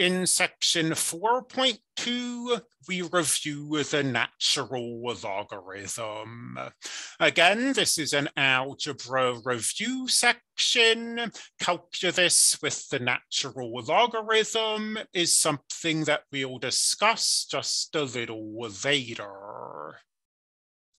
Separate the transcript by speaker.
Speaker 1: In section 4.2, we review the natural logarithm. Again, this is an algebra review section. Calculus with the natural logarithm is something that we'll discuss just a little later.